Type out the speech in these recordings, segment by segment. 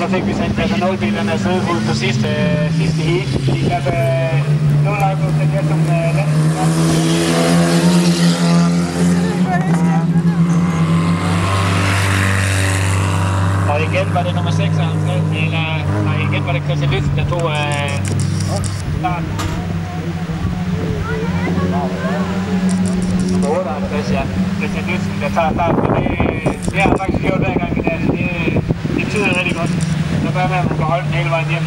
så fik vi sendt klasse 0-bilerne afsted ud på sidste heat. I klasse 0 på den her som og igen var det nummer 56, eller nej, igen var det Christian Lytzen, der tog starten. Nummer 58, ja. Christian Lytzen, der tager starten, men det har jeg faktisk gjort hver gang i dag. Det betyder rigtig godt. Så bør man kan holde den hele vejen hjem.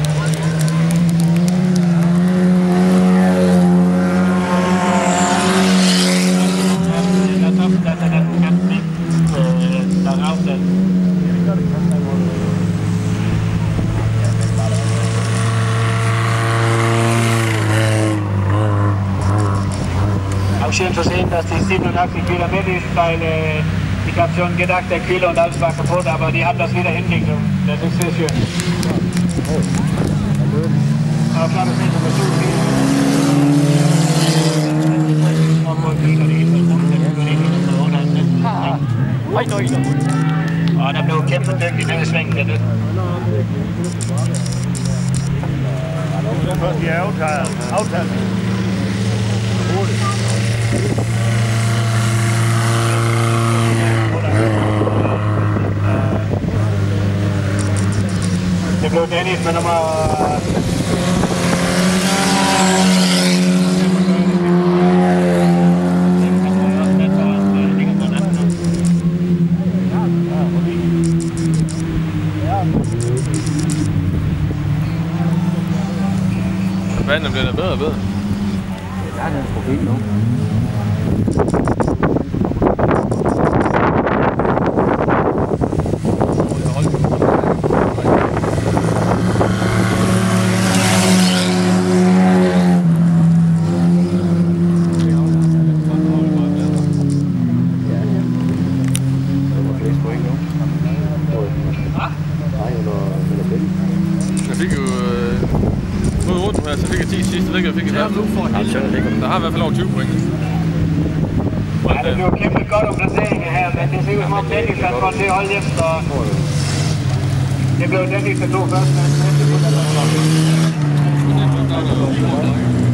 Auch schön zu sehen, dass die 87 wieder mit ist, weil ich habe schon gedacht, der Kühler und alles war kaputt, aber die haben das wieder hingekriegt. Das ist sehr schön. Aber klar, das ist nicht so viel. Og der blev kæmpet dygtigt nede i svingen. Det er først de aftalt. Det blev Dennis med nummer... Vandet bliver da bedre og bedre. Der er en profil nu. Jeg fik jo ud rundt her, så fik jeg 10 sidste, jeg fik jeg der har i hvert fald over 20 point. Ja, det blev kæmpet godt om placeringen her, men det ser ud som om Dennis har fået det hold hjem, så det blev Dennis, der tog først.